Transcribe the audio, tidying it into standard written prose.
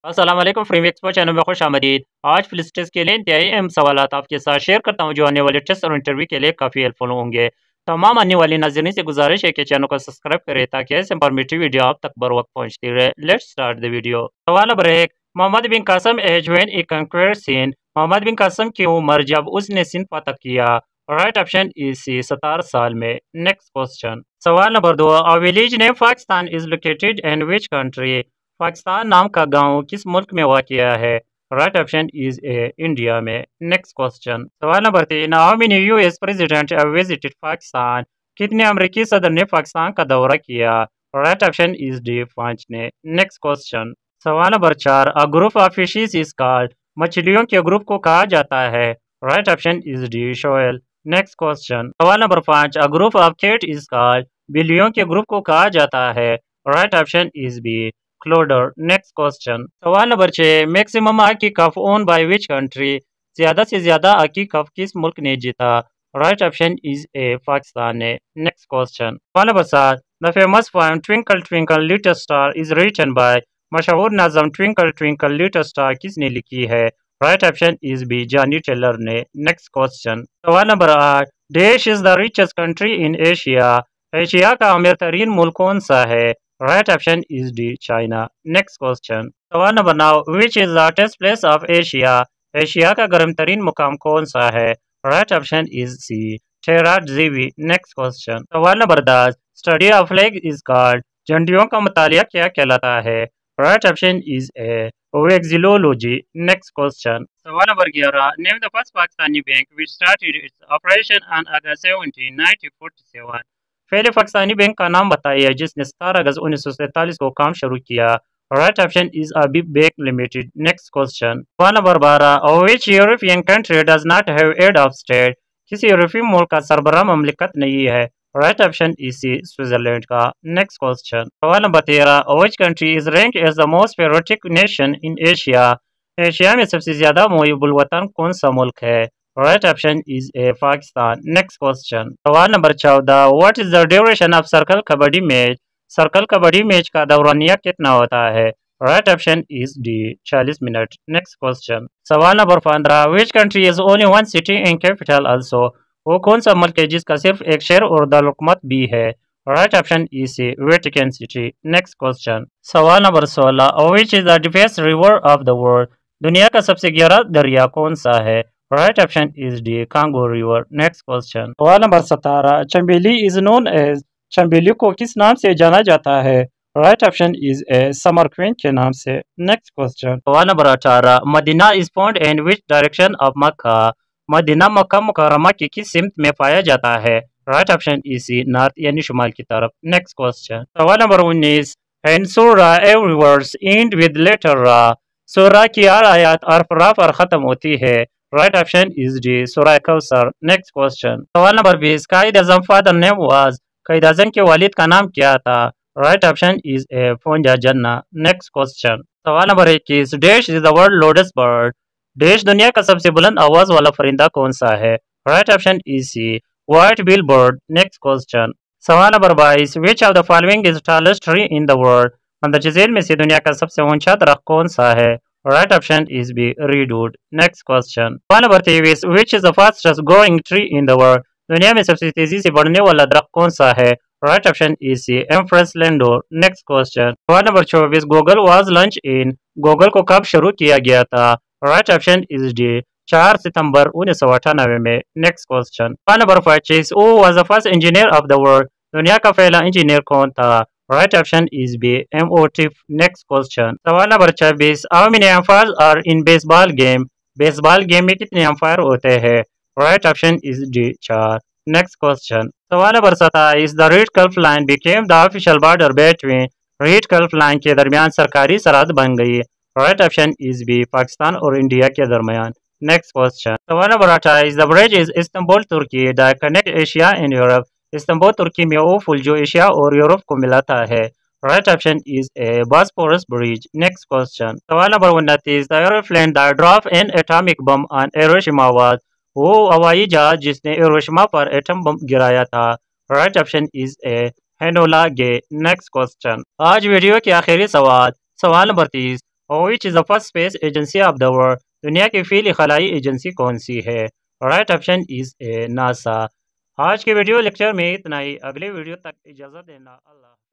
अस्सलाम वालेकुम free expo channel में खुश आमदीद। आज फिलिस टेस्ट के लिए इंतहाई अहम सवालात आपके साथ शेयर करता हूं जो आने वाले टेस्ट और इंटरव्यू के लिए काफ़ी हेल्पफुल होंगे। तमाम आने वाली नाज़रीन से गुजारिश है कि चैनल को सब्सक्राइब करें ताकि ऐसे इंफॉर्मेटिव वीडियो आप तक बर वक्त पहुंचती रहे। Let's start the video. सवाल number 1, Muhammad bin Qasim age when he conquered Sindh. Muhammad bin Qasim की उम्र जब उसने सिंध फतह किया। राइट ऑप्शन इज सी 17 साल में। Next question. सवाल number 2, a village name Pakistan is located in which country. Pakistan नाम का गांव किस मुल्क में वाक़या है। Right option is A India में। Next question. सवाल number 3, how many US president have visited Pakistan. कितने अमेरिकी सदर ने पाकिस्तान का दौरा किया। राइट ऑप्शन इज डी 5 ने। Next question. सवाल number 4, a group of fishes is called. मछलियों के ग्रुप को कहा जाता है। Right option is D shoal. Next question. सवाल number 5, a group of cat is called. बिल्लियों के ग्रुप को कहा जाता है। Right option is B clowder. Next question. सवाल number 6, maximum hockey cup won by which country. ज्यादा से ज्यादा हॉकी कप किस मुल्क ने जीता। Right option is A Pakistan ने। Next question. सवाल number 7, the famous poem twinkle twinkle little star is written by. मशहूर नज़म ट्विंकल ट्विंकल लिटिल स्टार किसने लिखी है। Right option is B Johnny Taylor ने। Next question. सवाल नंबर 8, देश is the richest country in Asia. Asia का अमीर तरीन मुल्क कौन सा है। Right option is D China. Next question. सवाल number 9, which is the hottest place of Asia. Asia का गर्म तरीन मुकाम कौन सा है। राइट ऑप्शन इज सी टेराजीवी। Next question. सवाल number 10, study of flag is called. झंडियों का मुतालिया क्या कहलाता है। Right option is A vexillology. Next question. सवाल number 11, name the first Pakistani bank which started its operation on August 17, 1947। पहले पाकिस्तानी बैंक का नाम बताइए जिसने 17 अगस्त 1947 को काम शुरू किया। Right option is Habib bank limited. Next question. सवाल number 12, which European country does not have head of state. किसी यूरोपीय मुल्क का सरबराह ममलिकत नहीं है। Right option is C Switzerland का। Next question. सवाल number 13, which country is rank as the most patriotic nation in Asia. Asia में सबसे ज्यादा मुहिब्बुल वतन कौन सा मुल्क है। Right option is A Pakistan. Next question. सवाल number 14, what is the duration of circle kabaddi match. Circle kabaddi match का दौरानिया कितना होता है। Right option is D 40 minute. Next question. सवाल number 15, which country is only one city in capital also. वो कौन सा मुल्क है जिसका सिर्फ एक शहर और दारुलहुकूमत भी है। Right option is C Vatican City. Next question. सवाल number 16, which is the deepest river of the world. दुनिया का सबसे गहरा दरिया कौन सा है। Right option is D Congo river. Next question. सवाल number 17, Chambeli is known as. चंबेली को किस नाम से जाना जाता है। Right option is A summer queen के नाम से। Next question. सवाल number 18, Medina is found in which direction of Mecca. Medina Mecca मुकर्रमा की किस सिमत में पाया जाता है। Right option is C north यानी शुमाल की तरफ। Next question. सवाल नंबर 19, एंड सूरा every words end with letter रा। सूरा की हर आयत हर्फ रा पर खत्म होती है। राइट ऑप्शन इज डी सूरह कौसर। Next question. सवाल number 20, Quaid Azam father name was. Quaid Azam के वालिद का नाम क्या था। Right option is A Poonja Jinnah. Next question. सवाल number 21, dash is the world loudest bird. Dash दुनिया का सबसे बुलंद आवाज वाला परिंदा कौन सा है। Right option is C white bill bird. Next question. सवाल number 22, which of the following is tallest tree in the world. मंदरजैल में से दुनिया का सबसे ऊंचा दरख्त कौन सा है। Right option is B redwood. Next question. सवाल number 23, which is the fastest growing tree in the world. दुनिया में सबसे तेजी से बढ़ने वाला दरख्त कौन सा है। Right option is C empress landor. Next question. सवाल number 24, Google was launch in. Google को कब शुरू किया गया था। राइट ऑप्शन इज डी 4 सितंबर 1998 में। Next question. सवाल number 25, who was the first engineer of the world. दुनिया का पहला इंजीनियर कौन था। Right option is B Imhotep. Next question. सवाल number 26, how many umpires are in baseball game. Baseball game में कितने अंपायर होते हैं। Right option is D 4। Next question. सवाल number 27, the red gulf line became the official border between. Red gulf line के दरमियान सरकारी सरहद बन गई। Right option is B Pakistan और इंडिया के दरमियान। Next question. सवाल number 28, the bridge is Istanbul Turkey that connect Asia and Europe. Istanbul Turkey में वो पुल जो एशिया और यूरोप को मिलाता है। Right option is A Bosphorus bridge. Next question. सवाल number 29, the aeroplane that drop an atomic bomb on Hiroshima was. वो हवाई जहाज जिसने हिरोशिमा पर एटम बम गिराया था। Right option is A Enola Gay. Next question. आज वीडियो के आखिरी सवाल। सवाल नंबर 30, और which is the first space agency of the world, दुनिया की पहली खलाई एजेंसी कौन सी है? Right option is A NASA. आज के वीडियो लेक्चर में इतना ही, अगले वीडियो तक इजाज़त देना, अल्लाह।